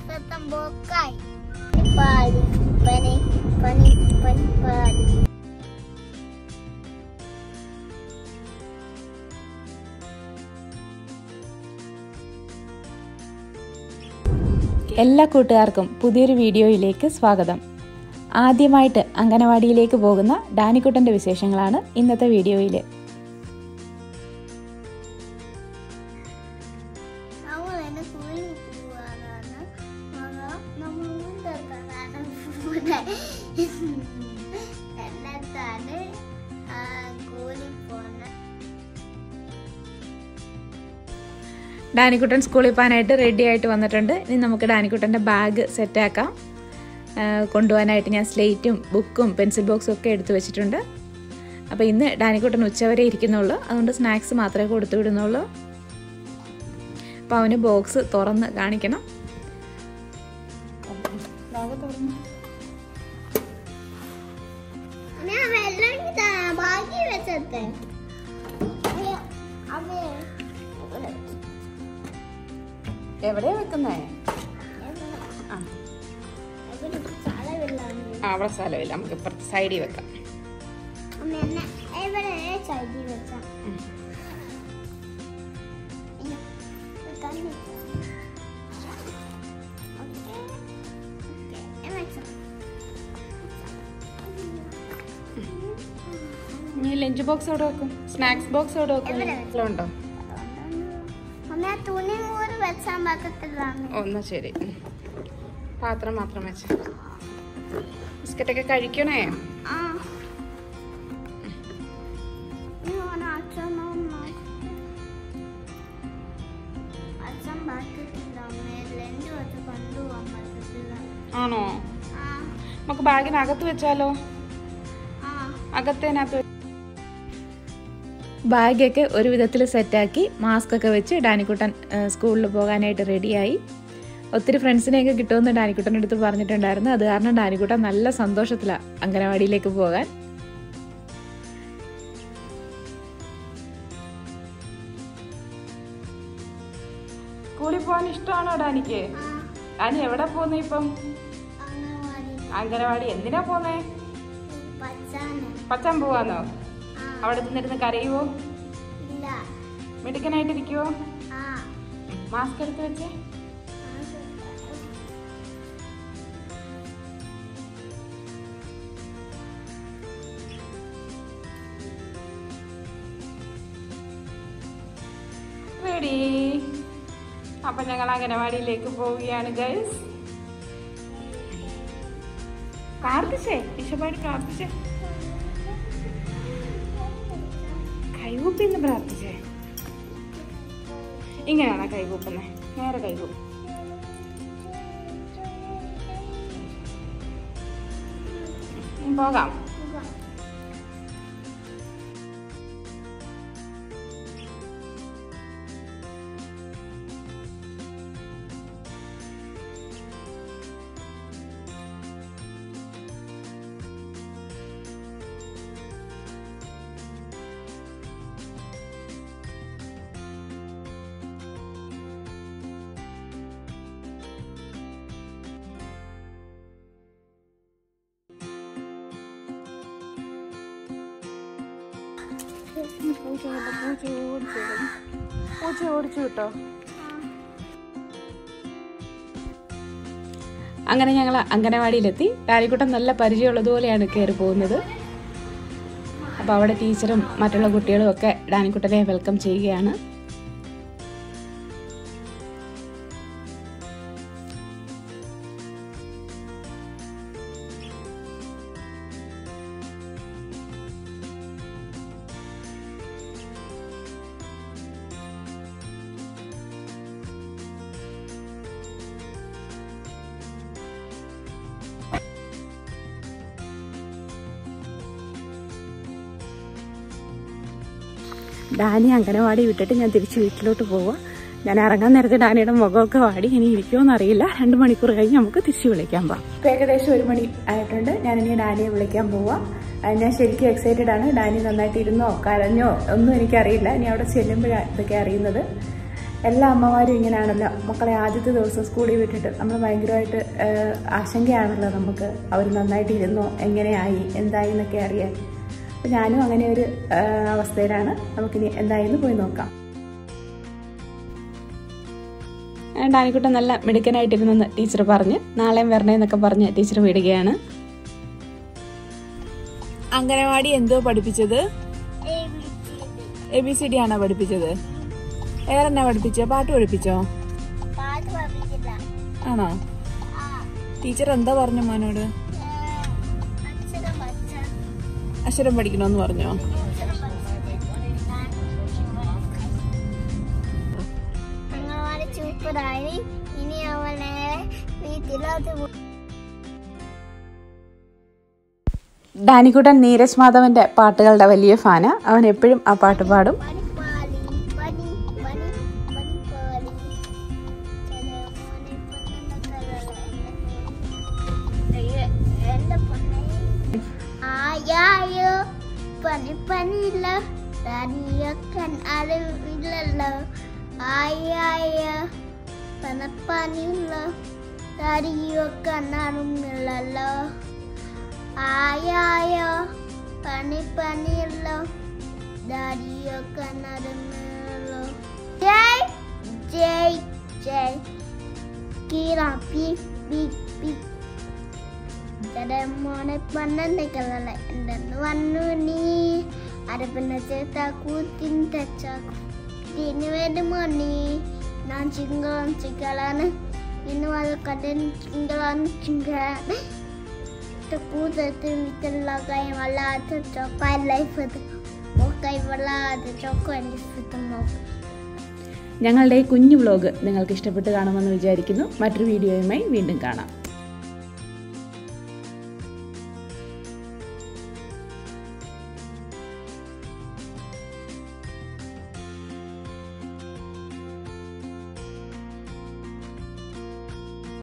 എല്ലാ കൂട്ടുകാർക്കും പുതിയൊരു വീഡിയോയിലേക്ക് സ്വാഗതം. ആദ്യമായിട്ട് അംഗനവാടിയിലേക്ക് പോകുന്ന ഡാനിക്കുട്ടൻ്റെ വിശേഷങ്ങളാണ് ഇന്നത്തെ വീഡിയോയിൽ. ഡാനിക്കുട്ടൻ സ്കൂളിൽ പോകാനായിട്ട് റെഡി ആയിട്ട് വന്നിട്ടുണ്ട്. ഇനി നമുക്ക് ഡാനിക്കുട്ടൻ്റെ ബാഗ് സെറ്റാക്കാം. കൊണ്ടുപോകാനായിട്ട് ഞാൻ സ്ലേറ്റും ബുക്കും പെൻസിൽ ബോക്സും ഒക്കെ എടുത്തു വെച്ചിട്ടുണ്ട്. അപ്പോൾ ഇന്ന് ഡാനിക്കുട്ടൻ ഉച്ചവരെ ഇരിക്കുന്നുള്ളൂ, അതുകൊണ്ട് സ്നാക്സ് മാത്രമേ കൊടുത്തു വിടുന്നുള്ളൂ. അപ്പോൾ അവന് ബോക്സ് തുറന്ന് കാണിക്കണം. എവിടെയാ വെക്കുന്നേ? അവിടെ സ്ഥലമില്ല, നമുക്ക് ഇപ്പുറത്ത് സൈഡിൽ വെക്കാം. നീ ലഞ്ച് ബോക്സ് എവിടെ വെക്കും? സ്നാക്സ് ബോക്സ് എവിടെ വെക്കും? ഉണ്ടോ? ഒന്ന് ശരി, പാത്രം മാത്രം വെച്ച. ബിസ്ക്കറ്റൊക്കെ കഴിക്കണേ. ആണോ? നമുക്ക് ബാഗിനകത്ത് വെച്ചാലോ? അകത്തേനകത്ത് ബാഗൊക്കെ ഒരു വിധത്തിൽ സെറ്റാക്കി മാസ്കൊക്കെ വെച്ച് ഡാനിക്കുട്ടൻ സ്കൂളിൽ പോകാനായിട്ട് റെഡിയായി. ഒത്തിരി ഫ്രണ്ട്സിനെയൊക്കെ കിട്ടുമെന്ന് ഡാനിക്കുട്ടൻ്റെ അടുത്ത് പറഞ്ഞിട്ടുണ്ടായിരുന്നു. അത് കാരണം ഡാനിക്കുട്ടൻ നല്ല സന്തോഷത്തിലാണ് അംഗനവാടിയിലേക്ക് പോകാൻ. സ്കൂളിൽ പോകാൻ ഇഷ്ടമാണോ ഡാനിക്ക്? ഡാനി എവിടെ പോന്നേ ഇപ്പം? അംഗനവാടി. എന്തിനാ പോന്നേ? പച്ചാൻ പോവാന്നോ? അവിടെ നിന്നിരുന്ന് കരയുവോ? മിടുക്കനായിട്ടിരിക്കുവോ? മാസ്ക് എടുത്ത് വെച്ചേ. റെഡി. അപ്പൊ ഞങ്ങൾ അംഗനവാടിയിലേക്ക് പോവുകയാണ് ഗൈസ്. പ്രാർത്ഥിച്ചേ, ഈശോയോട് പ്രാർത്ഥിച്ചേ, കൈകൂപ്പിന്ന് പ്രാർത്ഥിച്ചേ. ഇങ്ങനെയാണോ കൈകൂപ്പുന്നേ? നേരെ കൈകൂപ്പ്. പോകാം. പൂച്ച ഓടിച്ചു കിട്ടോ? അങ്ങനെ ഞങ്ങൾ അംഗനവാടിയിലെത്തി. ഡാനിക്കുട്ടൻ നല്ല പരിചയമുള്ളതുപോലെയാണ് കയറി പോകുന്നത്. അപ്പോൾ അവിടെ ടീച്ചറും മറ്റുള്ള കുട്ടികളും ഒക്കെ ഡാനിക്കുട്ടനെ വെൽക്കം ചെയ്യുകയാണ്. ഡാനി അംഗനവാടി വിട്ടിട്ട് ഞാൻ തിരിച്ച് വീട്ടിലോട്ട് പോവാം. ഞാൻ ഇറങ്ങാൻ നേരത്തെ ഡാനിയുടെ മുഖമൊക്കെ വാടി. ഇനി ഇരിക്കുമോയെന്ന് അറിയില്ല. 2 മണിക്കൂർ കഴിഞ്ഞ് നമുക്ക് തിരിച്ച് വിളിക്കാൻ പോവാം. ഇപ്പം ഏകദേശം 1 മണി ആയിട്ടുണ്ട്. ഞാനിനി ഡാനിയെ വിളിക്കാൻ പോവാം. ഞാൻ ശരിക്കും എക്സൈറ്റഡ് ആണ്. ഡാനി നന്നായിട്ട് ഇരുന്നോ കരഞ്ഞോ ഒന്നും എനിക്കറിയില്ല. ഇനി അവിടെ ചെല്ലുമ്പോഴാണ് ഇതൊക്കെ അറിയുന്നത്. എല്ലാ അമ്മമാരും ഇങ്ങനെയാണല്ലോ, മക്കളെ ആദ്യത്തെ ദിവസം സ്കൂളിൽ വിട്ടിട്ട് നമ്മൾ ഭയങ്കരമായിട്ട് ആശങ്കയാണല്ലോ നമുക്ക്, അവർ നന്നായിട്ട് ഇരുന്നോ, എങ്ങനെയായി, എന്തായി എന്നൊക്കെ അറിയാൻ. അപ്പോൾ ഞാനും അങ്ങനെ ഒരു അവസ്ഥയിലാണ്. നമുക്കിനി എന്തായെന്ന് പോയി നോക്കാം. ഡാനിക്കുട്ടൻ നല്ല മിടുക്കനായിട്ടിരുന്നെന്ന് ടീച്ചർ പറഞ്ഞ്, നാളെയും വരണേന്നൊക്കെ പറഞ്ഞ് ടീച്ചർ വിടുകയാണ്. അംഗനവാടി എന്തോ പഠിപ്പിച്ചത്? ABCD ആണോ പഠിപ്പിച്ചത്? വേറെന്നാ പഠിപ്പിച്ചോ? പാട്ട് പഠിപ്പിച്ചോ? ആണോ? ടീച്ചർ എന്താ പറഞ്ഞു മോനോട്? അക്ഷരം പഠിക്കണമെന്ന് പറഞ്ഞോ? ഡാനിക്കുട്ടൻ നീരജ് മാധവന്റെ പാട്ടുകളുടെ വലിയ ഫാനാ. അവൻ എപ്പോഴും ആ പാട്ട് പാടും. Ayayo, panipani-lo, daddy-yo kanadamelo. Jay, Jay, Jay, kira beep, beep, beep. Jadi mana panen nekalala, dan wanu ni ada pernah cerita kutin tacaku. Ini ada mani, nan cinggalan, ini wal kaden cinggalan cinggalan. ഞങ്ങളുടെ ഈ കുഞ്ഞു vlog നിങ്ങൾക്ക് ഇഷ്ടപ്പെട്ട് കാണുമെന്ന് വിചാരിക്കുന്നു. മറ്റൊരു വീഡിയോയുമായി വീണ്ടും കാണാം.